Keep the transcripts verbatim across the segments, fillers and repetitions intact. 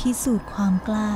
พิสูจน์ความกล้า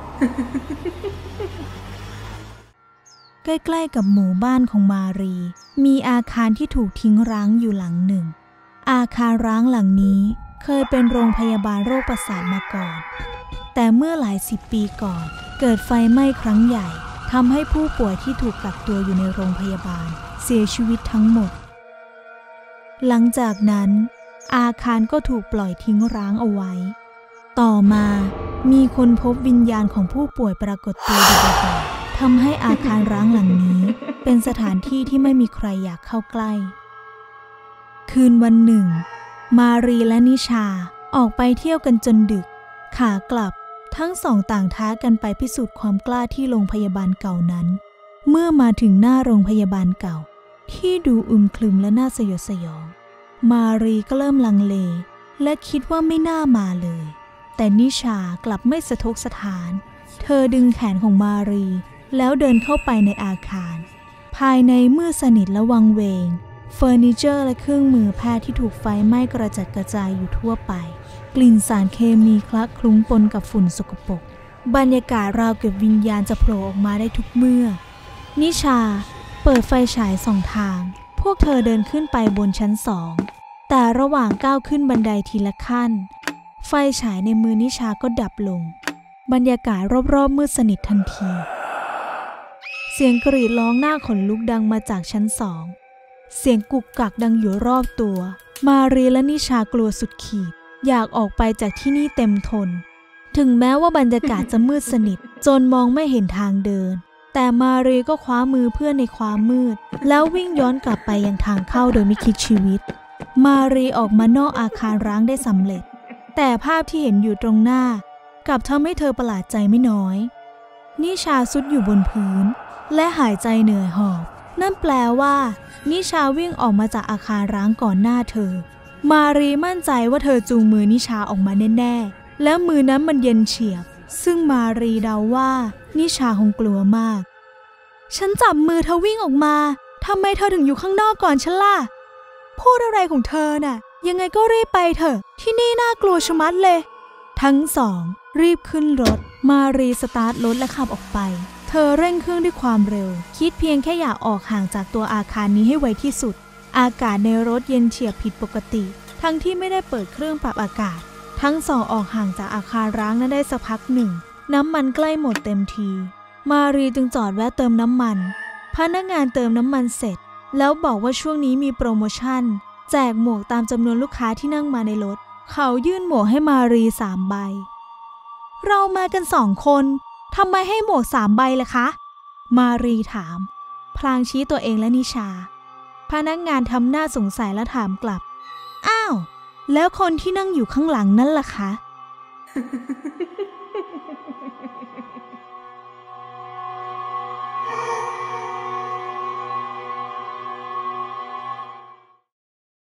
ใกล้ๆกับหมู่บ้านของมารีมีอาคารที่ถูกทิ้งร้างอยู่หลังหนึ่งอาคารร้างหลังนี้เคยเป็นโรงพยาบาลโรคประสาทมาก่อนแต่เมื่อหลายสิบปีก่อนเกิดไฟไหม้ครั้งใหญ่ทำให้ผู้ป่วยที่ถูกกักตัวอยู่ในโรงพยาบาลเสียชีวิตทั้งหมดหลังจากนั้นอาคารก็ถูกปล่อยทิ้งร้างเอาไว้ต่อมามีคนพบวิญญาณของผู้ป่วยปรากฏตัวอยู่บ่อยๆทำให้อาคารร้างหลังนี้เป็นสถานที่ที่ไม่มีใครอยากเข้าใกล้คืนวันหนึ่งมารีและนิชาออกไปเที่ยวกันจนดึกขากลับทั้งสองต่างท้ากันไปพิสูจน์ความกล้าที่โรงพยาบาลเก่านั้นเมื่อมาถึงหน้าโรงพยาบาลเก่าที่ดูอึมครึมและน่าสยดสยองมารีก็เริ่มลังเลและคิดว่าไม่น่ามาเลยแต่นิชากลับไม่สะทกสถานเธอดึงแขนของมารีแล้วเดินเข้าไปในอาคารภายในมืดสนิทและวังเวงเฟอร์นิเจอร์และเครื่องมือแพทย์ที่ถูกไฟไหม้กระจัดกระจายอยู่ทั่วไปกลิ่นสารเคมีคละคลุ้งปนกับฝุ่นสกปรกบรรยากาศราวกับวิญญาณจะโผล่ออกมาได้ทุกเมื่อนิชาเปิดไฟฉายส่องทางพวกเธอเดินขึ้นไปบนชั้นสองแต่ระหว่างก้าวขึ้นบันไดทีละขั้นไฟฉายในมือนิชาก็ดับลงบรรยากาศรอบๆมืดสนิททันทีเสียงกรีดร้องน่าขนลุกดังมาจากชั้นสองเสียงกุกกักดังอยู่รอบตัวมารีและนิชากลัวสุดขีดอยากออกไปจากที่นี่เต็มทนถึงแม้ว่าบรรยากาศจะมืดสนิทจนมองไม่เห็นทางเดินแต่มารีก็คว้ามือเพื่อนในความมืดแล้ววิ่งย้อนกลับไปยังทางเข้าโดยไม่คิดชีวิตมารีออกมานอกอาคารร้างได้สำเร็จแต่ภาพที่เห็นอยู่ตรงหน้ากลับทำให้เธอประหลาดใจไม่น้อยนิชาซุดอยู่บนพื้นและหายใจเหนื่อยหอบนั่นแปลว่านิชาวิ่งออกมาจากอาคารร้างก่อนหน้าเธอมารีมั่นใจว่าเธอจูงมือนิชาออกมาแน่ๆและมือนั้นมันเย็นเฉียบซึ่งมารีเดาว่านิชาคงกลัวมากฉันจับมือเธอวิ่งออกมาทำไมเธอถึงอยู่ข้างนอกก่อนฉันล่ะพูดอะไรของเธอน่ะยังไงก็รีบไปเถอะที่นี่น่ากลัวชะมัดเลยทั้งสองรีบขึ้นรถมารีสตาร์ทรถและขับออกไปเธอเร่งเครื่องด้วยความเร็วคิดเพียงแค่อยากออกห่างจากตัวอาคารนี้ให้ไวที่สุดอากาศในรถเย็นเฉียบผิดปกติทั้งที่ไม่ได้เปิดเครื่องปรับอากาศทั้งสองออกห่างจากอาคารร้างนั้นได้สักพักหนึ่งน้ำมันใกล้หมดเต็มทีมารีจึงจอดแวะเติมน้ำมันพนักงานเติมน้ำมันเสร็จแล้วบอกว่าช่วงนี้มีโปรโมชั่นแจกหมวกตามจำนวนลูกค้าที่นั่งมาในรถเขายื่นหมวกให้มารีสามใบเรามากันสองคนทำไมให้หมวกสามใบล่ะคะมารีถามพลางชี้ตัวเองและนิชาพนักงานทำหน้าสงสัยและถามกลับอ้าวแล้วคนที่นั่งอยู่ข้างหลังนั่นล่ะคะ